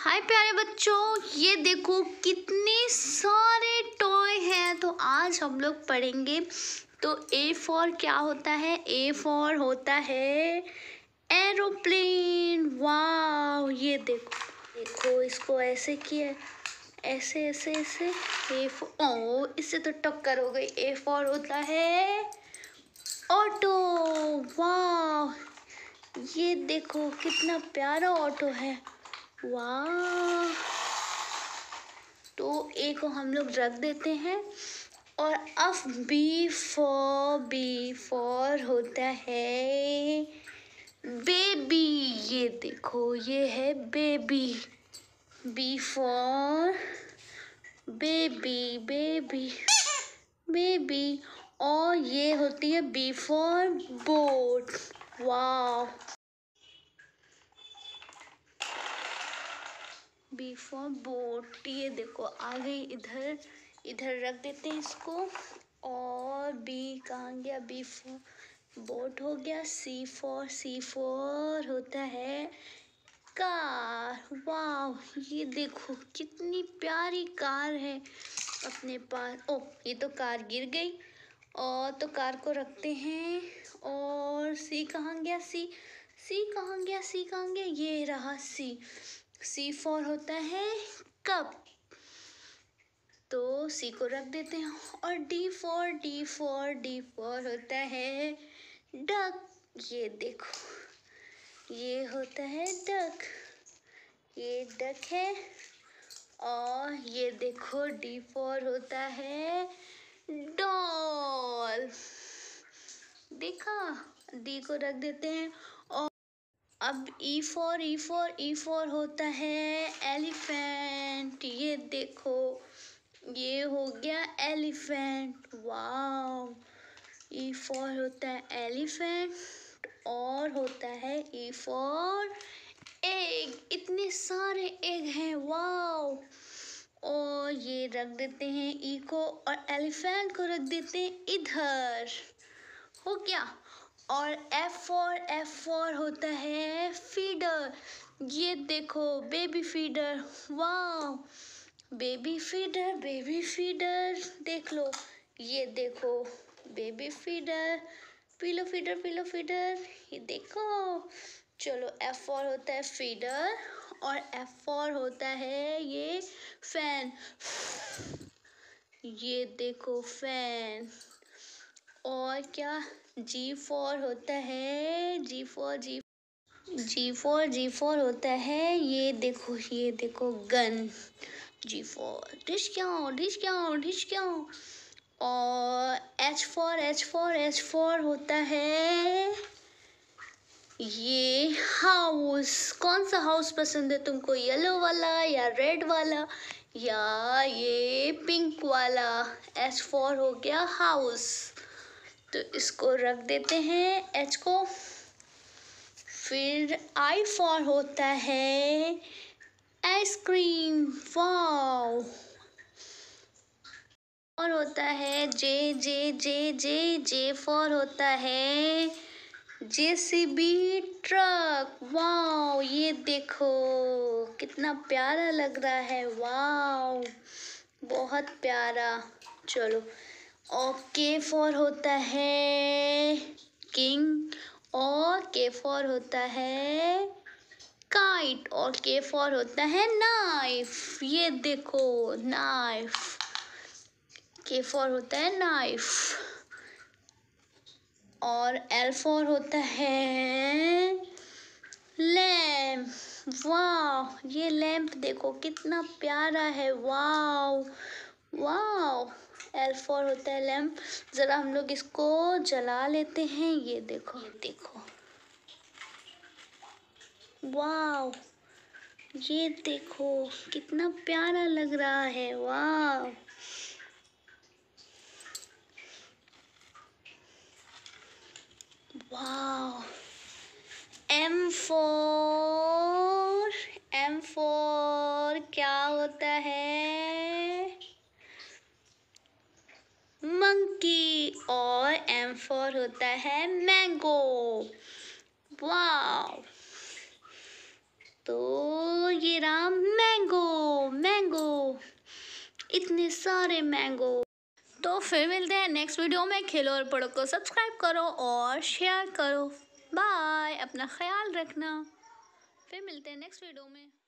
हाय प्यारे बच्चों, ये देखो कितने सारे टॉय हैं। तो आज हम लोग पढ़ेंगे। तो ए फॉर क्या होता है? ए फॉर होता है एरोप्लेन। वाह, ये देखो देखो इसको ऐसे किया, ऐसे ऐसे ऐसे। ए फॉर, ओ इससे तो टक्कर हो गई। ए फॉर होता है ऑटो। वाह, ये देखो कितना प्यारा ऑटो है। वाह, तो ए को हम लोग रख देते हैं। और अब बी फॉर होता है बेबी। ये देखो, ये है baby. B for baby, baby baby. और ये होती है बी फॉर बोट। वाह, बी फॉर बोट। ये देखो आ गई इधर, इधर रख देते हैं इसको। और बी कहाँ गया? बी फॉर बोट हो गया। सी फॉर होता है कार। वाह, ये देखो कितनी प्यारी कार है अपने पास। ओ, ये तो कार गिर गई। और तो कार को रखते हैं। और सी कहाँ गया? सी कहाँ गया? सी कहाँ गया? ये रहा सी। सी फॉर होता है कप। तो सी को रख देते हैं। और डी फॉर होता है डक। ये देखो, ये होता है डक। ये डक है। और ये देखो डी फॉर होता है डॉल। देखा, डी को रख देते हैं। और अब ई फॉर होता है एलिफेंट। ये देखो, ये हो गया एलिफेंट। वाओ, ई फॉर होता है एलिफेंट। और होता है ई फॉर एग। इतने सारे एग हैं। वाओ, और ये रख देते हैं ई को। और एलिफेंट को रख देते हैं इधर। हो गया। और एफ फॉर होता है फीडर। ये देखो बेबी फीडर। वाह, बेबी फीडर देख लो। ये देखो बेबी फीडर, पिलो फीडर। ये देखो। चलो, एफ फॉर होता है फीडर। और एफ फॉर होता है ये फैन। ये देखो फैन। और क्या? जी फॉर होता है जी फॉर होता है ये देखो गन। जी फॉर डिश क्यों। और एच फॉर होता है ये हाउस। कौन सा हाउस पसंद है तुमको? येलो वाला या रेड वाला या ये पिंक वाला? एच फॉर हो गया हाउस। तो इसको रख देते हैं एच को। फिर आई फॉर होता है आइसक्रीम। वाओ, और होता है जे फॉर होता है जेसीबी ट्रक। वाओ, ये देखो कितना प्यारा लग रहा है। वाओ, बहुत प्यारा। चलो, और के फॉर होता है किंग। और के फॉर होता है काइट। और के फॉर होता है नाइफ। ये देखो नाइफ, के फॉर होता है नाइफ। और एल फॉर होता है लैम्प। वाह, ये लैम्प देखो कितना प्यारा है। वाओ वाओ, एल फॉर होता है लैम्प। जरा हम लोग इसको जला लेते हैं। ये देखो वाओ, ये देखो कितना प्यारा लग रहा है। Wow, wow. एम फोर क्या होता है? मंकी। और एम फॉर होता है मैंगो। वाओ, तो ये रहा मैंगो मैंगो, इतने सारे मैंगो। तो फिर मिलते हैं नेक्स्ट वीडियो में। खेलो और पढ़ो को सब्सक्राइब करो और शेयर करो। बाय, अपना ख्याल रखना। फिर मिलते हैं नेक्स्ट वीडियो में।